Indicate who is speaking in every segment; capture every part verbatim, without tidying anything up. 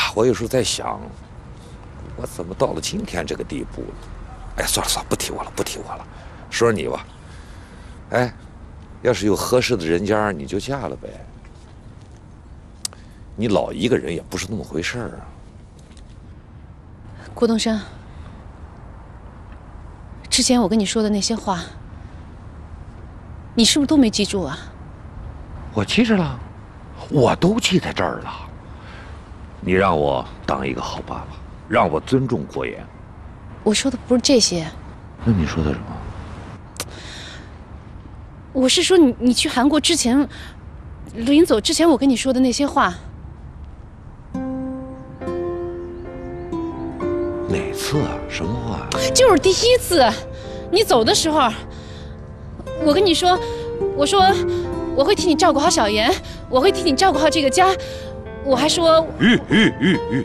Speaker 1: 我有时候在想，我怎么到了今天这个地步了？哎，算了算了，不提我了，不提我了。说说你吧，哎，要是有合适的人家，你就嫁了呗。你老一个人也不是那么回事儿啊。
Speaker 2: 郭东升，之前我跟你说的那些话，你是不是都没记住啊？
Speaker 1: 我记着了，我都记在这儿了。你让我当一个好爸爸，让我尊重郭岩。
Speaker 2: 我说的不是这些。
Speaker 1: 那你说的什么？
Speaker 2: 我是说你，你去韩国之前，临走之前我跟你说的那些话。
Speaker 1: 哪次啊？什么话？
Speaker 2: 就是第一次，你走的时候，我跟你说，我说我会替你照顾好小妍，我会替你照顾好这个家，我还说，
Speaker 1: 吁吁吁吁！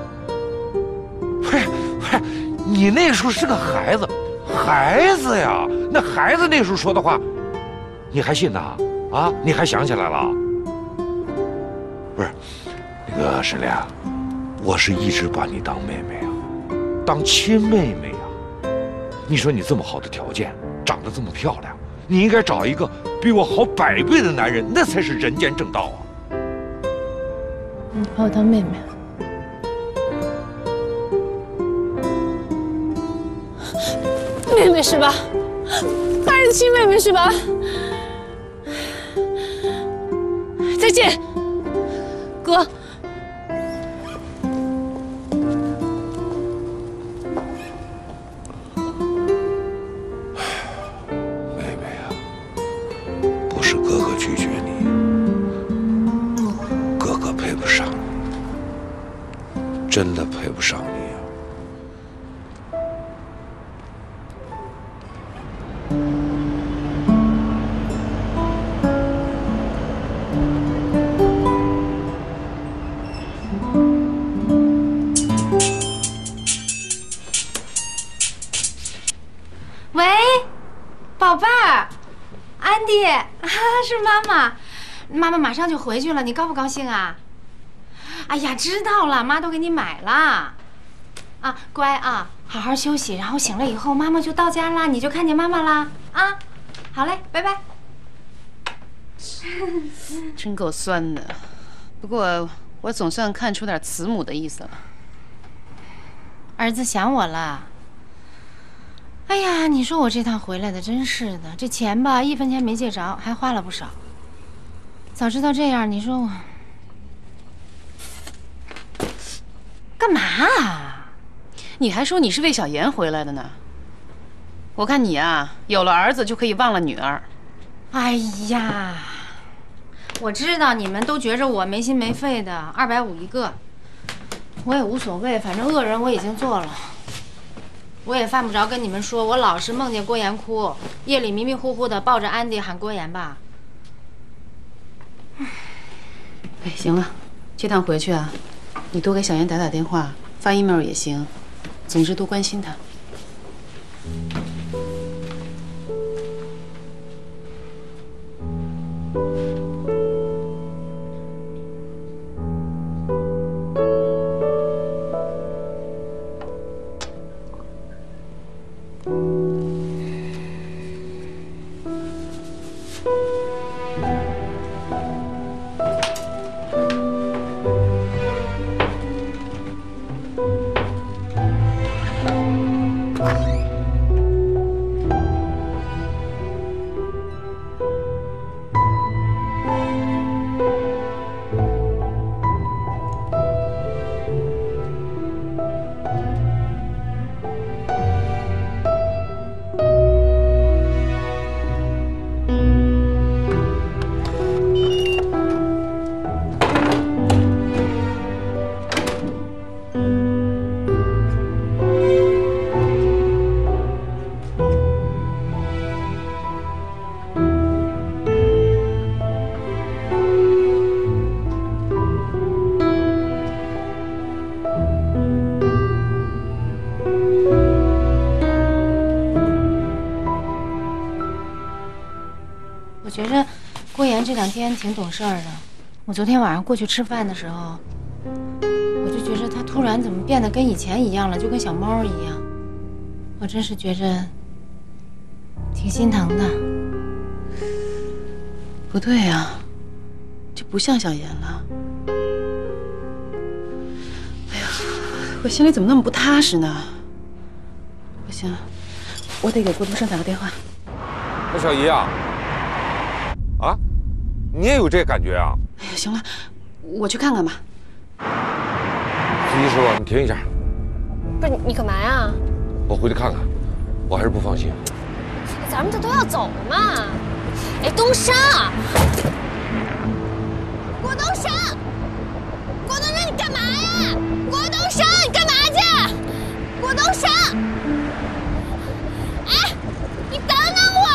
Speaker 1: 嘿，嘿，你那时候是个孩子，孩子呀，那孩子那时候说的话，你还信呐？啊，你还想起来了？不是，那个沈莲，我是一直把你当妹妹啊，当亲妹妹啊。你说你这么好的条件，长得这么漂亮，你应该找一个比我好百倍的男人，那才是人间正道啊。
Speaker 2: 你把我当妹妹。妹妹是吧？还是亲妹妹是吧？再见，哥。
Speaker 1: 妹妹啊，不是哥哥拒绝你，哥哥配不上你，真的配不上你。
Speaker 3: 喂，宝贝儿，安迪，啊，是妈妈，妈妈马上就回去了，你高不高兴啊？哎呀，知道了，妈都给你买了。啊，乖啊，好好休息，然后醒了以后，妈妈就到家啦，你就看见妈妈啦。啊，好嘞，拜拜。
Speaker 2: 真够酸的，不过我总算看出点慈母的意思了。
Speaker 3: 儿子想我了。哎呀，你说我这趟回来的真是的，这钱吧一分钱没借着，还花了不少。早知道这样，你说我干嘛啊？
Speaker 2: 你还说你是为小妍回来的呢？我看你啊，有了儿子就可以忘了女儿。
Speaker 3: 哎呀，我知道你们都觉着我没心没肺的，二百五一个，我也无所谓，反正恶人我已经做了。我也犯不着跟你们说，我老是梦见郭岩哭，夜里迷迷糊糊的抱着安迪喊郭岩吧。
Speaker 2: 哎，行了，这趟回去啊，你多给小妍打打电话，发 email 也行，总之多关心她。
Speaker 3: 我觉着郭岩这两天挺懂事儿的。我昨天晚上过去吃饭的时候，我就觉觉着他突然怎么变得跟以前一样了，就跟小猫一样，我真是觉着挺心疼的。
Speaker 4: 不对呀，这不像小妍了。哎呀，我心里怎么那么不踏实呢？不行，我得给郭东升打个电话。
Speaker 1: 那小姨啊，啊，你也有这感觉啊？
Speaker 4: 哎呀，行了，我去看看吧。
Speaker 1: 司机师傅，你停一下。
Speaker 5: 不是你干嘛呀？
Speaker 1: 我回去看看，我还是不放心。
Speaker 5: 咱们这都要走了嘛。哎，东升，郭东升，郭东升，你干嘛呀？郭东升，你干嘛去？郭东升，哎，你等等我！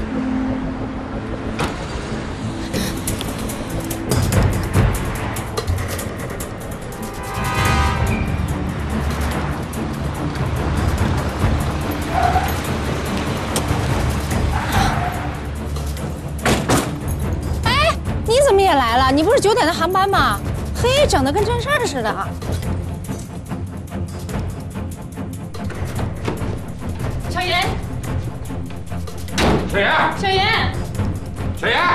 Speaker 3: 你怎么也来了？你不是九点的航班吗？嘿，整的跟真事儿似的。
Speaker 2: 小妍，
Speaker 1: 小妍，
Speaker 2: 小妍，
Speaker 1: 小妍，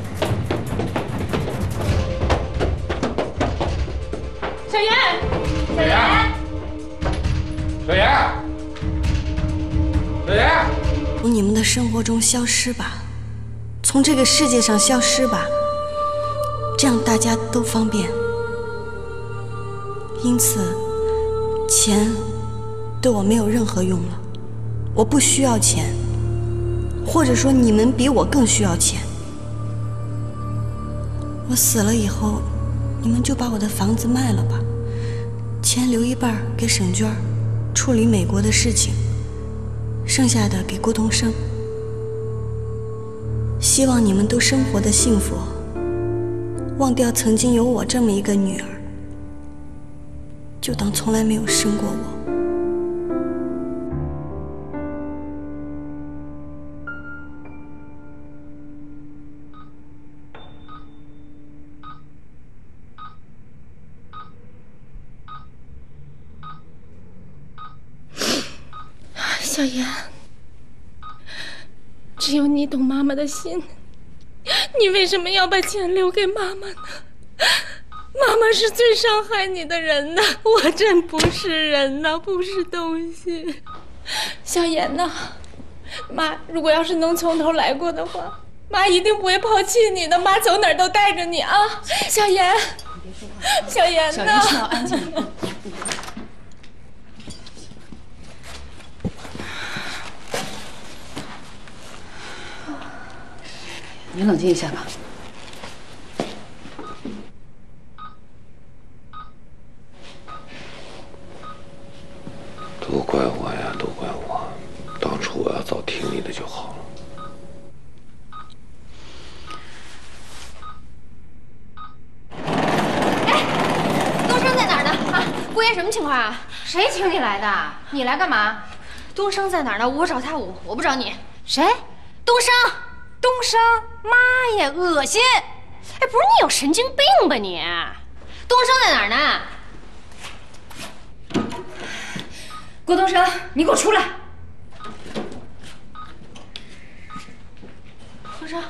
Speaker 2: 小妍，
Speaker 1: 小妍，小妍，小妍，
Speaker 6: 从你们的生活中消失吧，从这个世界上消失吧，这样大家都方便。因此，钱对我没有任何用了，我不需要钱，或者说你们比我更需要钱。我死了以后，你们就把我的房子卖了吧，钱留一半给沈娟处理美国的事情，剩下的给郭东升。希望你们都生活的幸福，忘掉曾经有我这么一个女儿，就当从来没有生过我。
Speaker 2: 小妍，只有你懂妈妈的心。你为什么要把钱留给妈妈呢？妈妈是最伤害你的人呢，我真不是人呢，不是东西。小妍呐，妈如果要是能从头来过的话，妈一定不会抛弃你的，妈走哪儿都带着你啊。小妍，小妍呐，
Speaker 4: 小妍需要安静。你冷静一下吧。
Speaker 1: 都怪我呀，都怪我！当初我要早听你的就好了。
Speaker 5: 哎，东升在哪儿呢？啊，姑爷什么情况啊？
Speaker 3: 谁请你来的？你来干嘛？
Speaker 5: 东升在哪儿呢？我找他，我我不找你。
Speaker 3: 谁？
Speaker 5: 东升。
Speaker 3: 东升，妈呀，恶心！
Speaker 5: 哎，不是你有神经病吧你？东升在哪儿呢？
Speaker 3: 郭东升，你给我出来！
Speaker 5: 东升，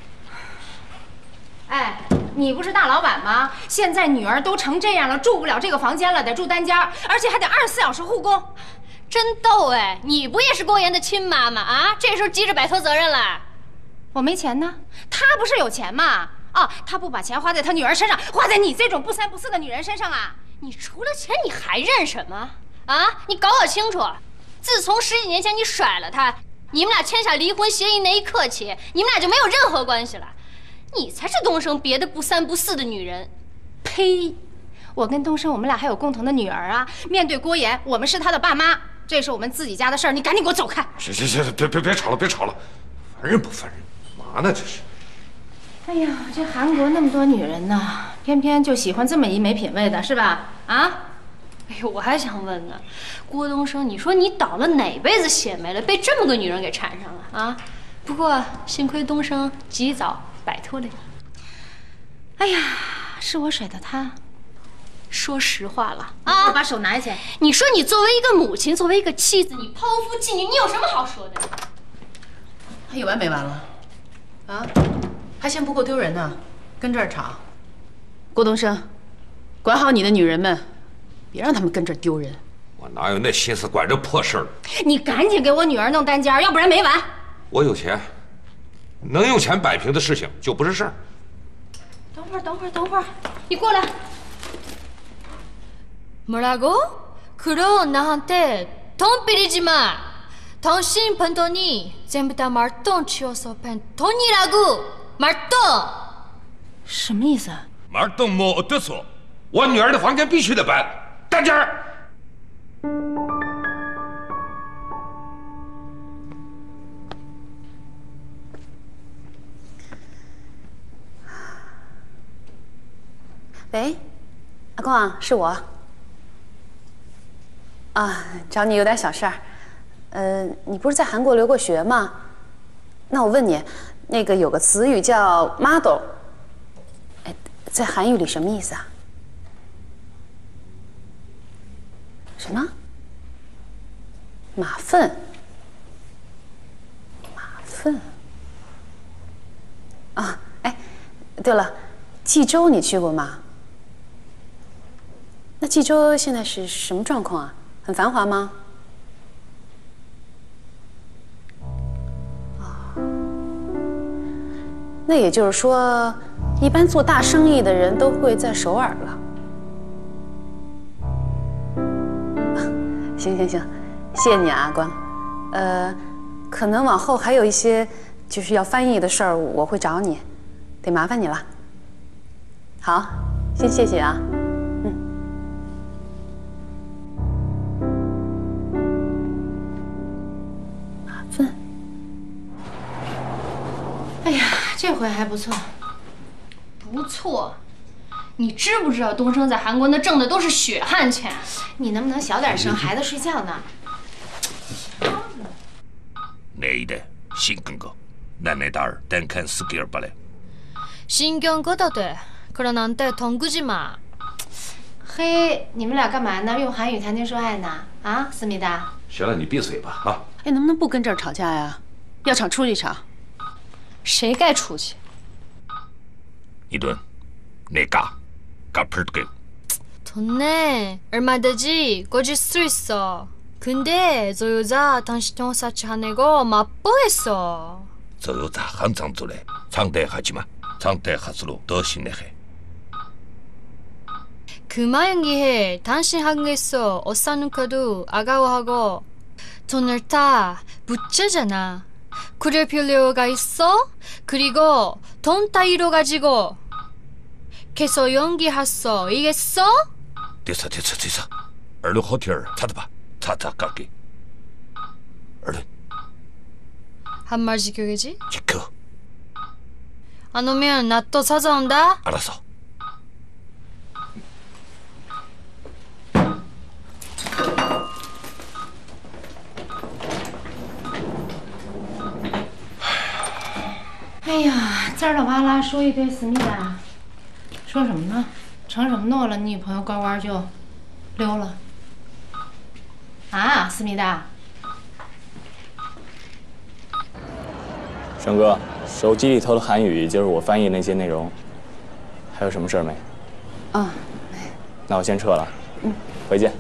Speaker 3: 哎，你不是大老板吗？现在女儿都成这样了，住不了这个房间了，得住单间，而且还得二十四小时护工。
Speaker 5: 真逗哎！你不也是郭岩的亲妈妈啊？这时候急着摆脱责任了。
Speaker 3: 我没钱呢，他不是有钱吗？啊，他不把钱花在他女儿身上，花在你这种不三不四的女人身上啊！
Speaker 5: 你除了钱，你还认什么？啊，你搞搞清楚！自从十几年前你甩了他，你们俩签下离婚协议那一刻起，你们俩就没有任何关系了。你才是东升别的不三不四的女人。
Speaker 3: 呸！我跟东升，我们俩还有共同的女儿啊！面对郭岩，我们是他的爸妈，这是我们自己家的事儿，你赶紧给我走开！
Speaker 1: 行行行，别别别吵了，别吵了，烦人不烦人？嘛呢这是？
Speaker 3: 哎呀，这韩国那么多女人呢，偏偏就喜欢这么一没品位的，是吧？啊？
Speaker 5: 哎呦，我还想问呢，郭东升，你说你倒了哪辈子血霉了，被这么个女人给缠上了啊？不过幸亏东升及早摆脱了你。
Speaker 3: 哎呀，是我甩的他，
Speaker 5: 说实话了啊！
Speaker 3: 我把手拿下去。
Speaker 5: 你说你作为一个母亲，作为一个妻子，你抛夫弃女，你有什么好说的？
Speaker 4: 还有完没完了？啊，还嫌不够丢人呢，跟这儿吵。郭东升，管好你的女人们，别让他们跟这儿丢人。
Speaker 1: 我哪有那心思管这破事儿？
Speaker 3: 你赶紧给我女儿弄单间，要不然没完。
Speaker 1: 我有钱，能用钱摆平的事情就不是事儿。
Speaker 5: 等会儿，等会儿，等会儿，你过来。뭐라고? 그럼 나한테 돈 빌리지 마. 당신 팬돈이 전부 다 말똥 치워서 팬돈이라고. 말똥.
Speaker 3: 什么意思啊？
Speaker 1: 말똥 뭐 어땠어? 我女儿的房间必须得搬，单间儿。
Speaker 4: 喂，阿光啊，是我。啊，找你有点小事儿。呃，你不是在韩国留过学吗？那我问你，那个有个词语叫 model， 哎，在韩语里什么意思啊？什么？马粪？马粪？啊，哎，对了，济州你去过吗？那济州现在是什么状况啊？很繁华吗？哦，那也就是说，一般做大生意的人都会在首尔了。行行行，谢谢你啊，阿光。呃，可能往后还有一些就是要翻译的事儿，我会找你，得麻烦你了。好，先谢谢啊。
Speaker 3: 哎呀，这回还不错，
Speaker 5: 不错。你知不知道东升在韩国那挣的都是血汗钱？
Speaker 3: 你能不能小点声？孩子睡觉呢。
Speaker 1: 내일에 신경 거, 남의 달 땡칸 스키어 발레.
Speaker 5: 신경 꺼도 돼. 그럼 나한테 돈 주지 마.
Speaker 3: 嘿，你们俩干嘛呢？用韩语谈情说爱呢？啊，思密达。
Speaker 1: 行了，你闭嘴吧啊！
Speaker 4: 哎，能不能不跟这儿吵架呀？要吵出去吵。
Speaker 5: 谁该出去？
Speaker 1: 이 돈 내가 갚을게.
Speaker 5: 돈 내. 얼마 되지? 꺼질 수 있어. 근데 저 여자 당신 돈 사치하내고 맛보겠어.
Speaker 1: 저 여자 항상 저래. 상대하지 마. 상대할수록 더 심해해.
Speaker 5: 그만 연기해. 당신 한국에서 옷 사는 것도 아까워하고 돈을 다 묻자잖아. 그럴 필요가 있어? 그리고 돈 따위로 가지고 계속 연기했어. 이겠어?
Speaker 1: 됐어 됐어 됐어. 얼른 호텔 찾아봐. 찾아 갈게. 얼른.
Speaker 5: 한 말 지켜야지.
Speaker 1: 지켜.
Speaker 5: 안 오면 나 또 찾아온다.
Speaker 1: 알았어.
Speaker 3: 哎呀，滋啦哇啦说一堆，思密达，说什么呢？承什么诺了？你女朋友乖乖就溜了？啊，思密达。
Speaker 7: 生哥，手机里头的韩语就是我翻译那些内容，还有什么事儿没？
Speaker 4: 啊，
Speaker 7: 没。那我先撤了。嗯，回见。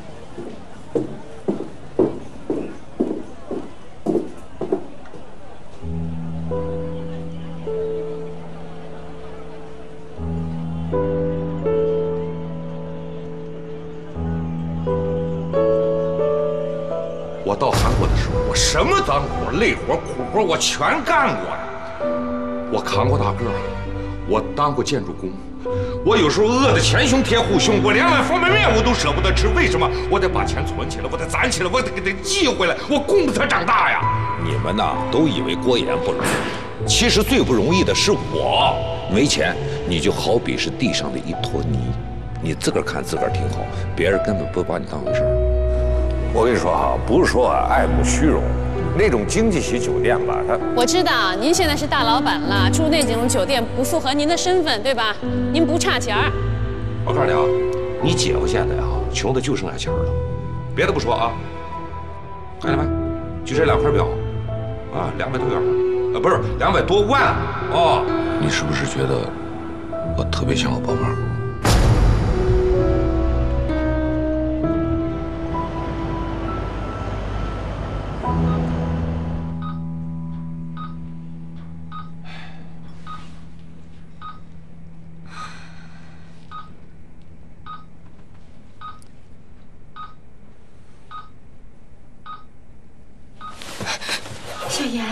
Speaker 1: 我到韩国的时候，我什么脏活、累活、苦活我全干过呀。我扛过大个儿，我当过建筑工，我有时候饿得前胸贴后胸，我连碗方便面我都舍不得吃。为什么？我得把钱存起来，我得攒起来，我得给它寄回来，我供着它长大呀。你们呐，都以为郭岩不容易，其实最不容易的是我。没钱，你就好比是地上的一坨泥，你自个儿看自个儿挺好，别人根本不把你当回事儿。
Speaker 8: 我跟你说哈，不是说啊爱慕虚荣，那种经济型酒店吧，它
Speaker 9: 我知道您现在是大老板了，住那种酒店不符合您的身份，对吧？您不差钱儿。
Speaker 1: 我告诉你啊， 你姐夫现在呀，穷的就剩下钱了。别的不说啊，看见没？就这两块表，啊，两百多元，啊，不是两百多万哦。你是不是觉得我特别像我宝妈？
Speaker 3: 小妍，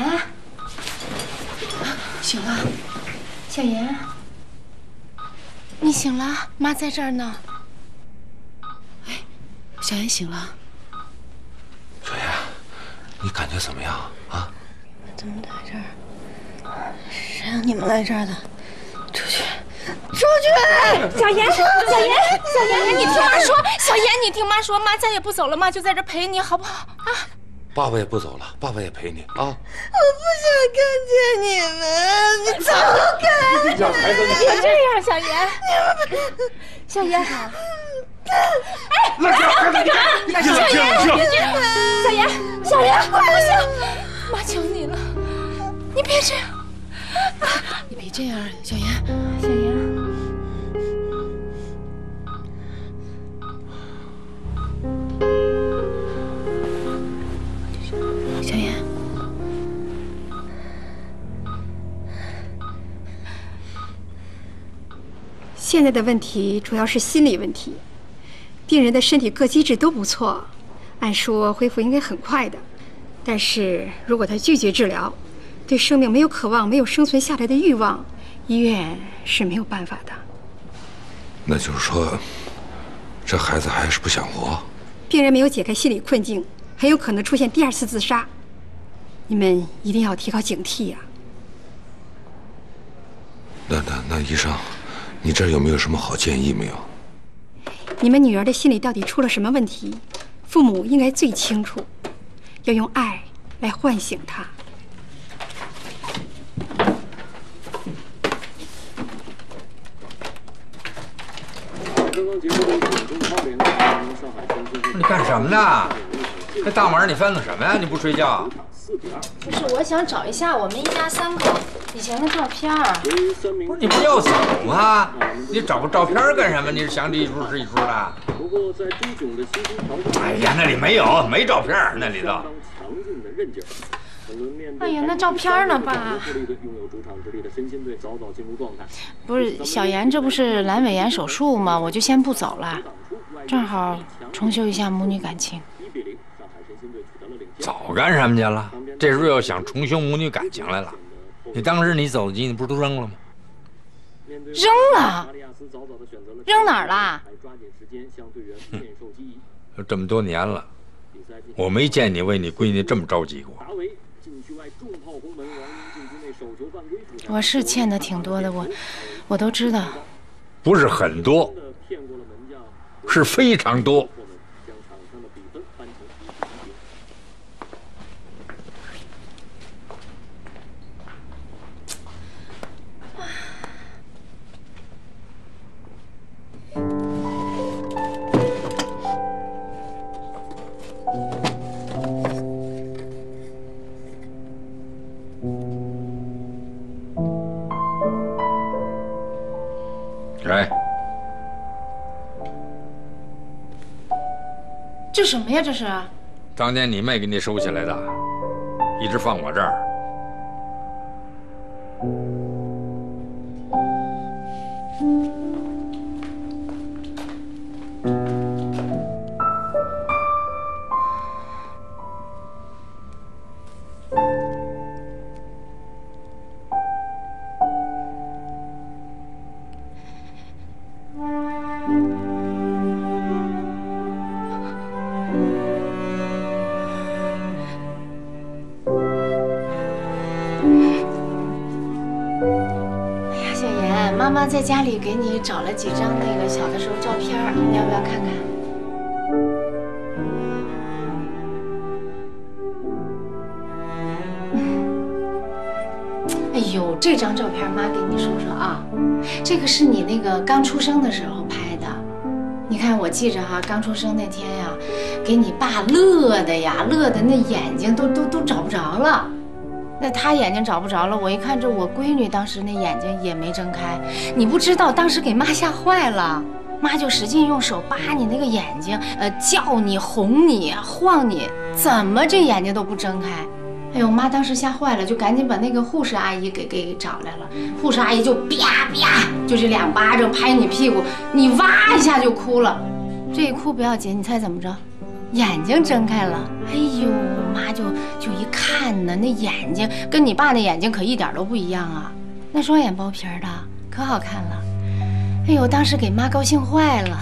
Speaker 3: 醒了，小妍，你醒了，妈在这儿呢。
Speaker 4: 哎，小妍醒了。
Speaker 1: 小妍，你感觉怎么样啊？
Speaker 6: 怎么在这儿？谁让你们来这儿的？出去！出去！
Speaker 2: 小妍，小妍，小妍，你听妈说，小妍，你听妈说，妈再也不走了，妈就在这陪你，好不好？啊！
Speaker 1: 爸爸也不走了，爸爸也陪你啊！
Speaker 6: 我不想看见你们，你走开！
Speaker 2: 别这样，小妍，小妍，哎，
Speaker 1: 那小孩子，你
Speaker 2: 小妍，小妍，小妍，不行，妈求你了，你别这样，
Speaker 4: 你别这样，小妍，
Speaker 2: 小妍。
Speaker 4: 小妍，
Speaker 10: 现在的问题主要是心理问题，病人的身体各机制都不错，按说恢复应该很快的，但是如果他拒绝治疗，对生命没有渴望，没有生存下来的欲望，医院是没有办法的。
Speaker 1: 那就是说，这孩子还是不想活。
Speaker 10: 病人没有解开心理困境，很有可能出现第二次自杀。你们一定要提高警惕呀！
Speaker 1: 那那那医生，你这儿有没有什么好建议没有？
Speaker 10: 你们女儿的心理到底出了什么问题？父母应该最清楚，要用爱来唤醒她。
Speaker 11: 你干什么呢？这大晚上你翻腾什么呀？你不睡觉？
Speaker 3: 不是，我想找一下我们一家三口以前的照片。
Speaker 11: 不是你不是要走吗？你找个照片干什么？你是想这一出是一出的？哎呀，那里没有，没照片那里头。
Speaker 3: 哎呀，那照片呢，爸？不是，小妍这不是阑尾炎手术吗？我就先不走了，正好重修一下母女感情。
Speaker 11: 早干什么去了？这时候要想重修母女感情来了，你当时你走进，你不是都扔了吗？
Speaker 3: 扔了？扔哪儿了？
Speaker 11: 都这么多年了，我没见你为你闺女这么着急过。
Speaker 3: 我是欠的挺多的，我我都知道。
Speaker 11: 不是很多，是非常多。来，
Speaker 3: 这什么呀？这是？
Speaker 11: 当年你妹给你收起来的，一直放我这儿。
Speaker 3: 妈妈在家里给你找了几张那个小的时候照片，你要不要看看？嗯。哎呦，这张照片妈给你说说啊，这个是你那个刚出生的时候拍的， 你看，我记着哈，刚出生那天呀，给你爸乐的呀，乐的那眼睛都都都找不着了。那他眼睛找不着了，我一看这我闺女当时那眼睛也没睁开，你不知道，当时给妈吓坏了，妈就使劲用手扒你那个眼睛，呃，叫你、哄你、晃你，怎么这眼睛都不睁开。哎呦，妈当时吓坏了，就赶紧把那个护士阿姨给给找来了。护士阿姨就啪啪，就这两巴掌拍你屁股，你哇一下就哭了。这一哭不要紧，你猜怎么着？眼睛睁开了。哎呦，妈就就一看呢，那眼睛跟你爸那眼睛可一点都不一样啊，那双眼包皮的，可好看了。哎呦，当时给妈高兴坏了。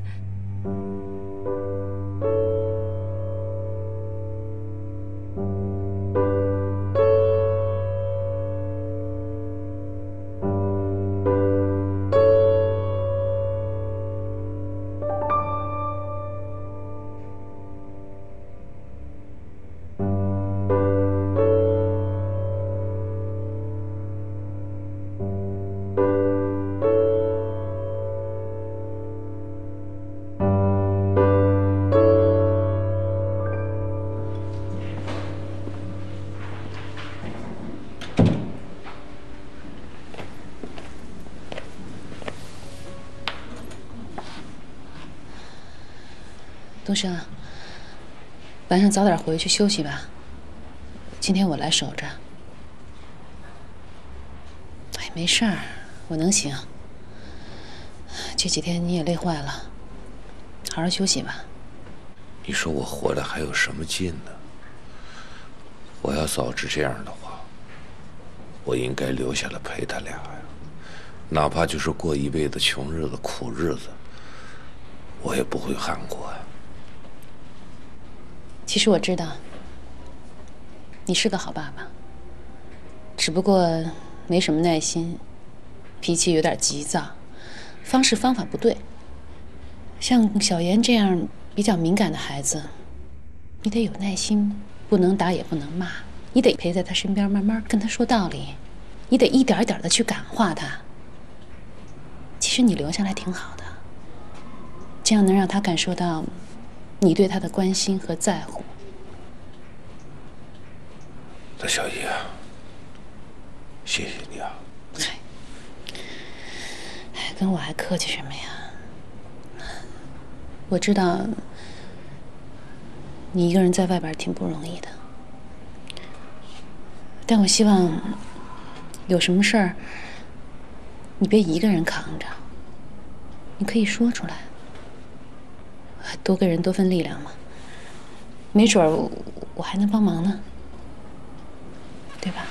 Speaker 4: 东升，晚上早点回去休息吧。今天我来守着。哎，没事儿，我能行。这几天你也累坏了，好好休息吧。
Speaker 8: 你说我活着还有什么劲呢？我要早知这样的话，我应该留下来陪他俩呀，哪怕就是过一辈子穷日子、苦日子，我也不会喊过呀。
Speaker 4: 其实我知道，你是个好爸爸，只不过没什么耐心，脾气有点急躁，方式方法不对。像小妍这样比较敏感的孩子，你得有耐心，不能打也不能骂，你得陪在他身边，慢慢跟他说道理，你得一点一点的去感化他。其实你留下来挺好的，这样能让他感受到你对他的关心和在乎。
Speaker 8: 大小姨啊，谢谢你啊！
Speaker 4: 哎，跟我还客气什么呀？我知道你一个人在外边挺不容易的，但我希望有什么事儿，你别一个人扛着，你可以说出来。多个人多份力量嘛，没准儿我还能帮忙呢，对吧？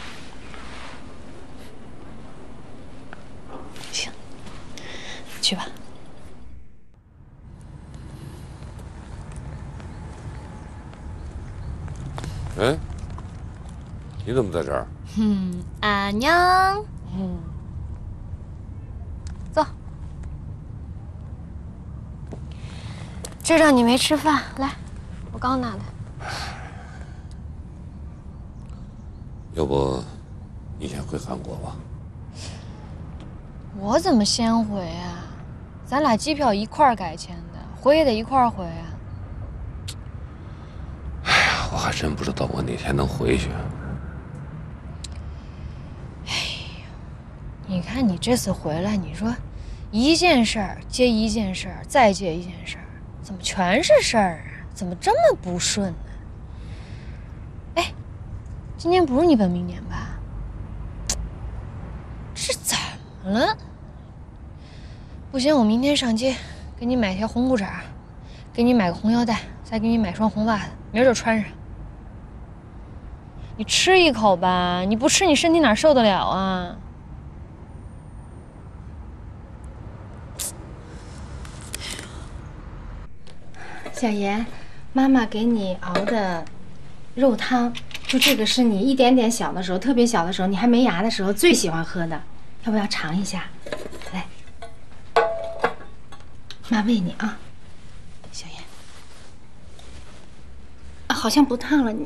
Speaker 4: 行，去吧。
Speaker 8: 哎，你怎么在这儿？
Speaker 5: 嗯，阿娘，嗯，走。知道你没吃饭，来，我刚拿的。
Speaker 8: 要不，你先回韩国吧。
Speaker 5: 我怎么先回啊？咱俩机票一块儿改签的，回也得一块儿回啊。
Speaker 8: 哎呀，我还真不知道我哪天能回去。
Speaker 5: 哎呀，你看你这次回来，你说一件事儿接一件事儿，再接一件事儿。怎么全是事儿啊？怎么这么不顺呢？哎，今年不是你本命年吧？这怎么了？不行，我明天上街给你买条红裤衩，给你买个红腰带，再给你买双红袜子，明儿就穿上。你吃一口吧，你不吃你身体哪受得了啊？
Speaker 3: 小妍，妈妈给你熬的肉汤，就这个是你一点点小的时候，特别小的时候，你还没牙的时候最喜欢喝的，要不要尝一下？来，妈喂你啊，小妍。啊，好像不烫了，你。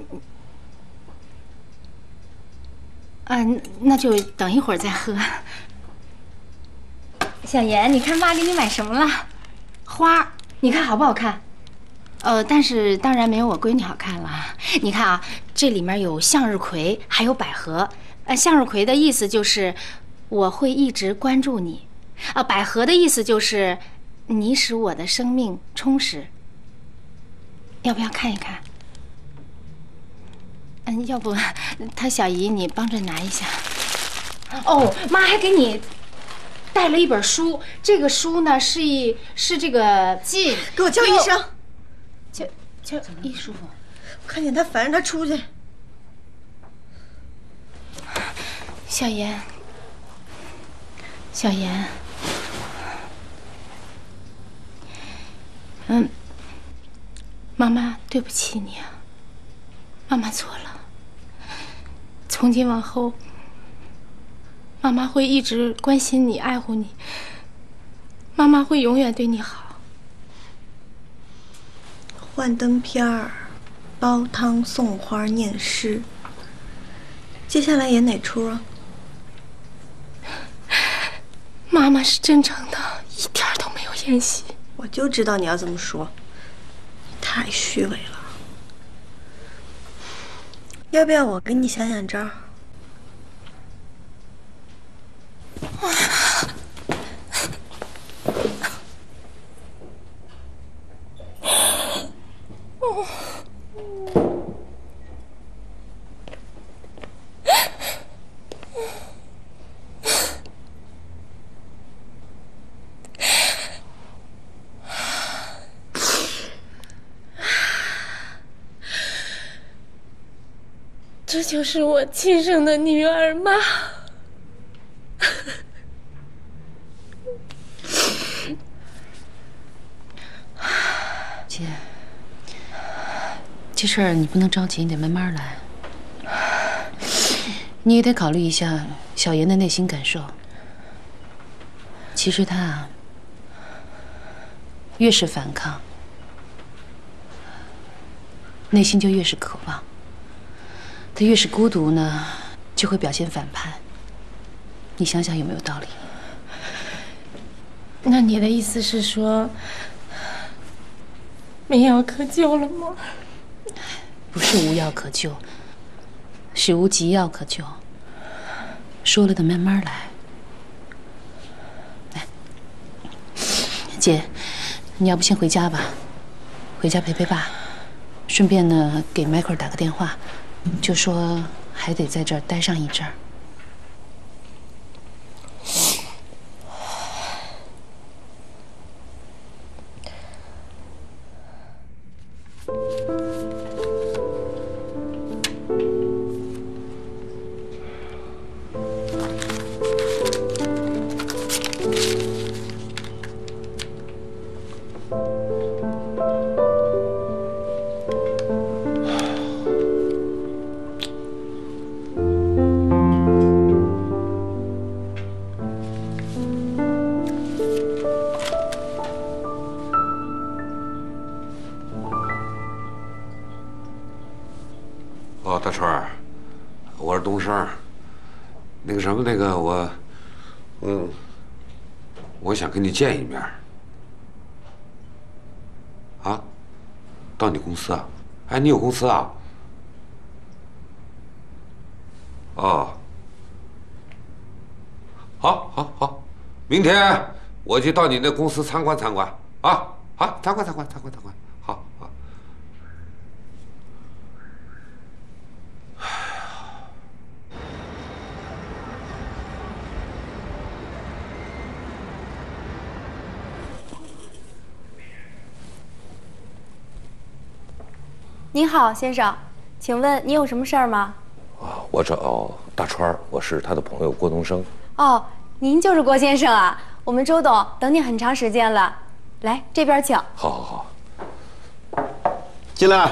Speaker 3: 啊，那就等一会儿再喝。小妍，你看妈给你买什么了？花， 你看好不好看？呃，但是当然没有我闺女好看了。你看啊，这里面有向日葵，还有百合。呃，向日葵的意思就是我会一直关注你，啊，百合的意思就是你使我的生命充实。要不要看一看？嗯，要不，他小姨你帮着拿一下。哦，妈还给你带了一本书，这个书呢是一是这个记，
Speaker 6: 给我叫医生。
Speaker 3: 叫叫易叔父，
Speaker 6: 看见他烦着他出去。
Speaker 3: 小妍，小妍，嗯，妈妈对不起你啊，妈妈错了。从今往后，妈妈会一直关心你、爱护你，妈妈会永远对你好。
Speaker 6: 幻灯片儿，煲汤送花念诗。接下来演哪出啊？
Speaker 2: 妈妈是真诚的，一点都没有演戏。
Speaker 6: 我就知道你要这么说，你太虚伪了。要不要我给你想想招？
Speaker 2: 这就是我亲生的女儿吗？
Speaker 12: 姐，这事儿你不能着急，你得慢慢来。你也得考虑一下小妍的内心感受。其实她啊，越是反抗，内心就越是渴望。她越是孤独呢，就会表现反叛。你想想有没有道理？
Speaker 2: 那你的意思是说，没药可救了吗？
Speaker 12: 不是无药可救，是无急药可救。说了得慢慢来。来，姐，你要不先回家吧，回家陪陪爸，顺便呢给迈克尔打个电话，就说还得在这儿待上一阵儿。
Speaker 8: 哦，大川儿，我是东升。那个什么，那个我，嗯，我想跟你见一面。啊？到你公司啊？哎，你有公司啊？哦。好，好，好，明天我就到你那公司参观参观啊！好，参观参观参观参观，好好。
Speaker 13: 您好，先生，请问你有什么事儿吗？
Speaker 8: 啊，我找大川，我是他的朋友郭东升。
Speaker 13: 哦，您就是郭先生啊！我们周董等你很长时间了，来这边请。
Speaker 8: 好，好，好，
Speaker 14: 进来。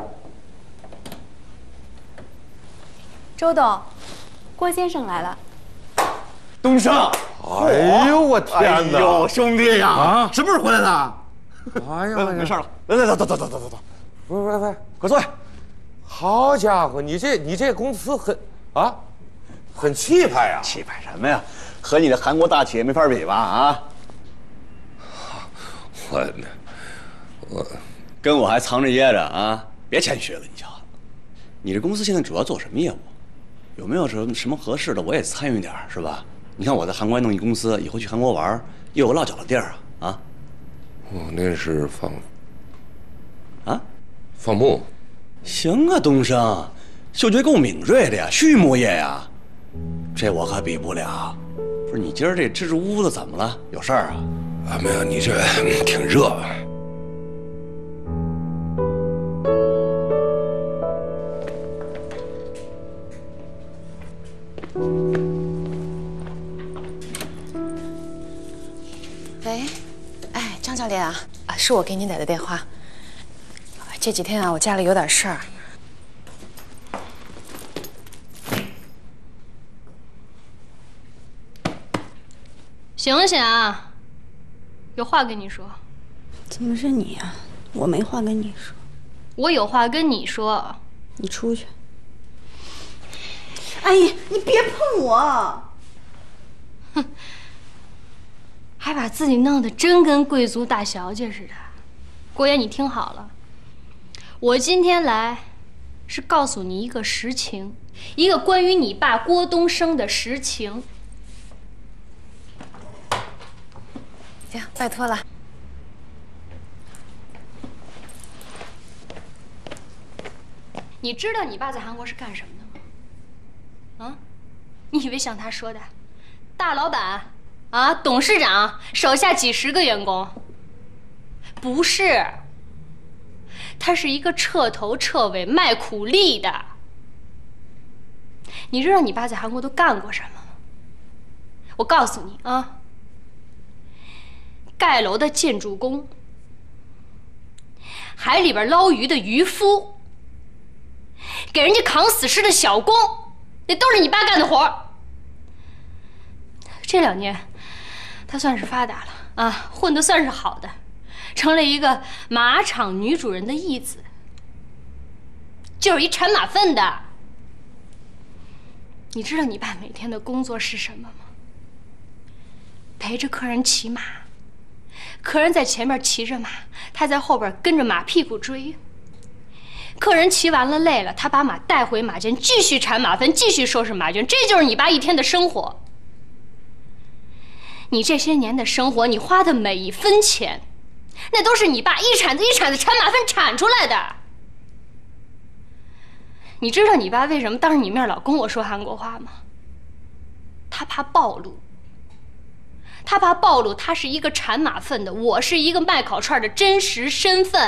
Speaker 13: 周董，郭先生来了。
Speaker 14: 东升，
Speaker 1: 哎呦我天哪！
Speaker 14: 哎呦，兄弟呀，
Speaker 1: 啊，
Speaker 14: 什么时候回来的？
Speaker 1: 哎呀，
Speaker 14: 没事了，来来来，走走走走走走。
Speaker 1: 不是不是不是，快坐。好家伙，你这你这公司很啊，很气派呀！
Speaker 14: 气派什么呀？和你的韩国大企业没法比吧？啊！
Speaker 8: 我我
Speaker 14: 跟我还藏着掖着啊！别谦虚了，你瞧，你这公司现在主要做什么业务？有没有什么什么合适的，我也参与点是吧？你看我在韩国弄一公司，以后去韩国玩，又有落脚的地儿啊啊！
Speaker 8: 我那是放
Speaker 14: 啊，
Speaker 8: 放牧。
Speaker 14: 行啊，东升，嗅觉够敏锐的呀，畜牧业呀，这我可比不了。不是你今儿这支支吾吾的怎么了？有事儿啊？
Speaker 8: 啊，没有，你这挺热。
Speaker 4: 喂，哎，张教练啊，啊，是我给你打的电话。这几天啊，我家里有点事儿。
Speaker 5: 醒醒啊！有话跟你说。
Speaker 6: 怎么是你呀？我没话跟你说。
Speaker 5: 我有话跟你说。
Speaker 6: 你出去。哎呀，你别碰我！
Speaker 5: 哼，还把自己弄得真跟贵族大小姐似的。郭岩，你听好了，我今天来是告诉你一个实情，一个关于你爸郭东升的实情。
Speaker 4: 行，拜托了。
Speaker 5: 你知道你爸在韩国是干什么的吗？啊，你以为像他说的，大老板啊，董事长手下几十个员工？不是，他是一个彻头彻尾卖苦力的。你知道你爸在韩国都干过什么吗？我告诉你啊，盖楼的建筑工，海里边捞鱼的渔夫，给人家扛死尸的小工，那都是你爸干的活儿。这两年，他算是发达了啊，混得算是好的，成了一个马场女主人的义子，就是一铲马粪的。你知道你爸每天的工作是什么吗？陪着客人骑马，客人在前面骑着马，他在后边跟着马屁股追。客人骑完了累了，他把马带回马圈，继续铲马粪，继续收拾马圈。这就是你爸一天的生活。你这些年的生活，你花的每一分钱，那都是你爸一铲子一铲子铲马粪铲出来的。你知道你爸为什么当着你面老跟我说韩国话吗？他怕暴露。他怕暴露他是一个铲马粪的，我是一个卖烤串的真实身份。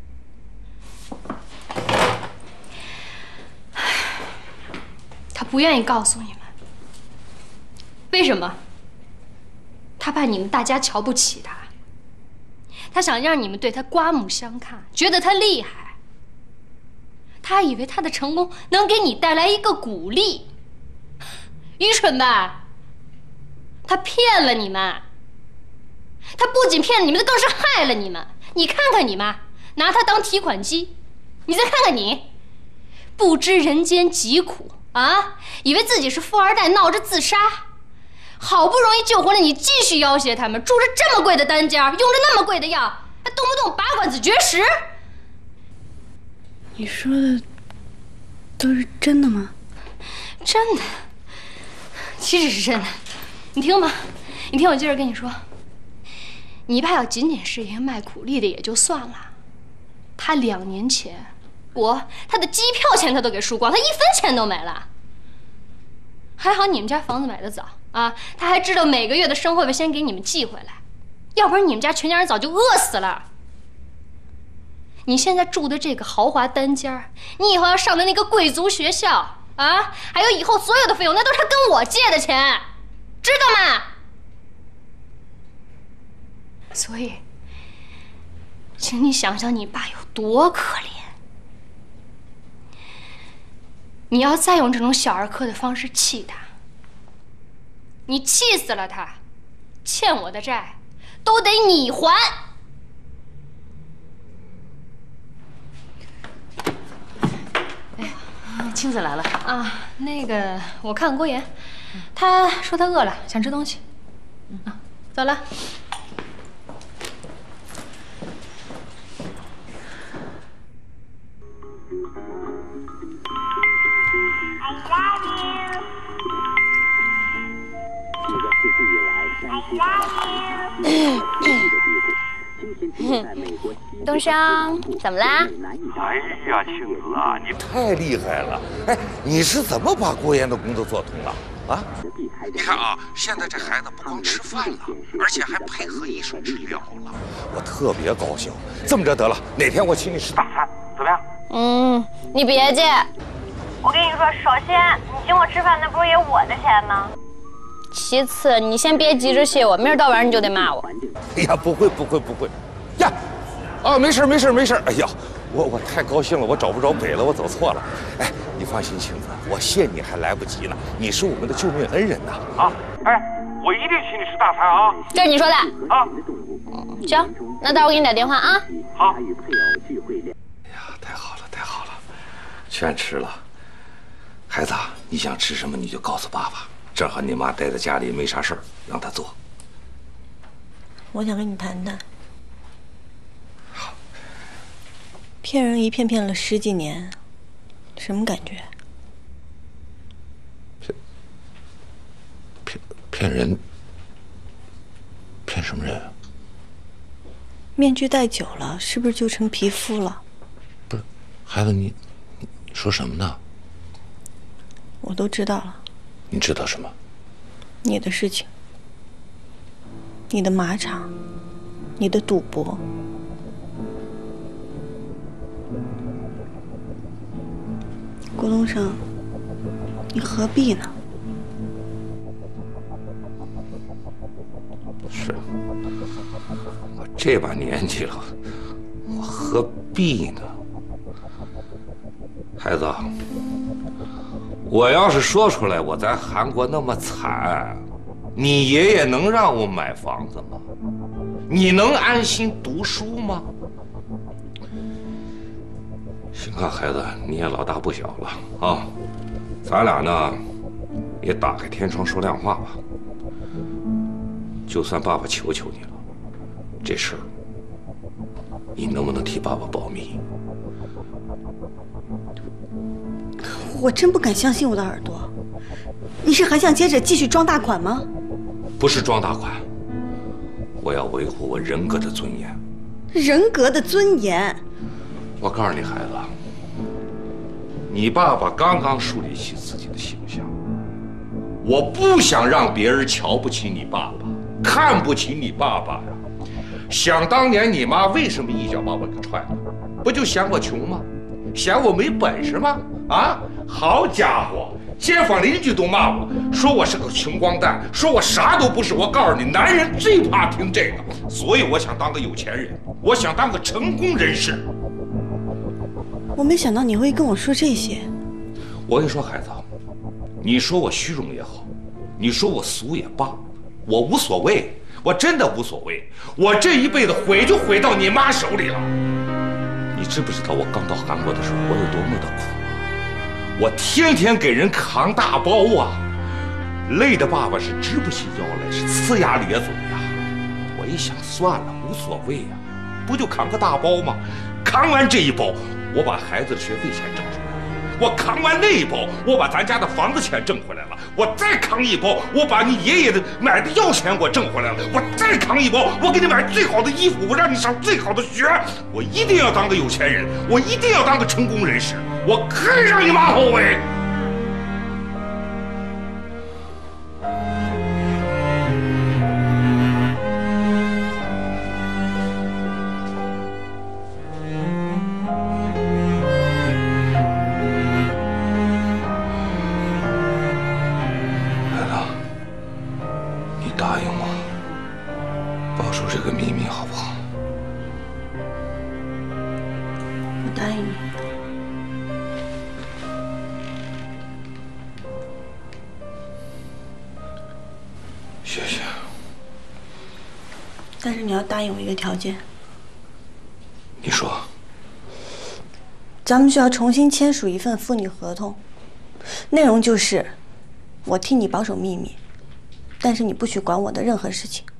Speaker 5: 他不愿意告诉你们，为什么？他怕你们大家瞧不起他，他想让你们对他刮目相看，觉得他厉害。他以为他的成功能给你带来一个鼓励，愚蠢吧？他骗了你们，他不仅骗了你们，他更是害了你们。你看看你妈，拿他当提款机，你再看看你，不知人间疾苦啊！以为自己是富二代，闹着自杀，好不容易救活了你，继续要挟他们，住着这么贵的单间，用着那么贵的药，还动不动拔管子绝食。
Speaker 6: 你说的都是真的吗？
Speaker 5: 真的，岂止是真的。你听吧，你听我接着跟你说，你爸要仅仅是一个卖苦力的也就算了，他两年前，我他的机票钱他都给输光，他一分钱都没了。还好你们家房子买的早啊，他还知道每个月的生活费先给你们寄回来，要不然你们家全家人早就饿死了。你现在住的这个豪华单间，你以后要上的那个贵族学校啊，还有以后所有的费用，那都是他跟我借的钱。知道吗？所以，请你想想你爸有多可怜。你要再用这种小儿科的方式气他，你气死了他，欠我的债都得你还。
Speaker 12: 哎，青子来了
Speaker 5: 啊，那个我看郭岩。他说他饿了，想吃东西。啊，走了。 东升，怎么啦？
Speaker 1: 哎呀，青子啊，你太厉害了！哎，你是怎么把郭岩的工作做通的？啊？你看啊，现在这孩子不光吃饭了，而且还配合医生治疗了，我特别高兴。这么着得了，哪天我请你吃大餐，怎么样？
Speaker 5: 嗯，你别介。
Speaker 15: 我跟你说，首先你请我吃饭，那不是也我的钱吗？
Speaker 5: 其次，你先别急着谢我，明儿到晚上你就得骂我。
Speaker 1: 哎呀，不会不会不会，呀，哦，没事没事没事。哎呀，我我太高兴了，我找不着北了，我走错了。哎，你放心，青子，我谢你还来不及呢，你是我们的救命恩人呐！啊，哎，我一定请你吃大餐啊！
Speaker 5: 这是你说的
Speaker 15: 啊？
Speaker 5: 行，那待会儿给你打电话啊。
Speaker 1: 好。哎呀，太好了太好了，全吃了。孩子，你想吃什么你就告诉爸爸。正好你妈待在家里没啥事儿，让她做。
Speaker 6: 我想跟你谈谈。骗人一骗骗了十几年，什么感觉？
Speaker 8: 骗骗骗人？骗什么人啊？
Speaker 6: 面具戴久了，是不是就成皮肤了？
Speaker 8: 不是，孩子，你你说什么呢？
Speaker 6: 我都知道了。
Speaker 8: 你知道什么？
Speaker 6: 你的事情，你的马场，你的赌博。郭东升，你何必呢？
Speaker 1: 是，我这把年纪了，我何必呢？孩子。我要是说出来我在韩国那么惨，你爷爷能让我买房子吗？你能安心读书吗？行啊，孩子，你也老大不小了啊，咱俩呢也打开天窗说亮话吧。就算爸爸求求你了，这事儿你能不能替爸爸保密？
Speaker 6: 我真不敢相信我的耳朵，你是还想接着继续装大款吗？
Speaker 1: 不是装大款，我要维护我人格的尊严。
Speaker 6: 人格的尊严？
Speaker 1: 我告诉你，孩子，你爸爸刚刚树立起自己的形象，我不想让别人瞧不起你爸爸，看不起你爸爸呀。想当年你妈为什么一脚把我给踹了？不就嫌我穷吗？嫌我没本事吗？啊！好家伙，街坊邻居都骂我，说我是个穷光蛋，说我啥都不是。我告诉你，男人最怕听这个，所以我想当个有钱人，我想当个成功人士。
Speaker 6: 我没想到你会跟我说这些。
Speaker 1: 我跟你说，孩子，你说我虚荣也好，你说我俗也罢，我无所谓，我真的无所谓。我这一辈子毁就毁到你妈手里了。你知不知道我刚到韩国的时候，我有多么的苦？我天天给人扛大包啊，累的爸爸是直不起腰来，是呲牙咧嘴呀。我一想，算了，无所谓呀，不就扛个大包吗？扛完这一包，我把孩子的学费钱挣出来了；我扛完那一包，我把咱家的房子钱挣回来了；我再扛一包，我把你爷爷的买的药钱我挣回来了；我再扛一包，我给你买最好的衣服，我让你上最好的学。我一定要当个有钱人，我一定要当个成功人士。我可以让你妈后悔。来了，你答应我，保守这个秘密，好不好？
Speaker 6: 我答应你。
Speaker 1: 谢谢。
Speaker 6: 但是你要答应我一个条件。
Speaker 1: 你说。
Speaker 6: 咱们需要重新签署一份父女合同，内容就是，我替你保守秘密，但是你不许管我的任何事情。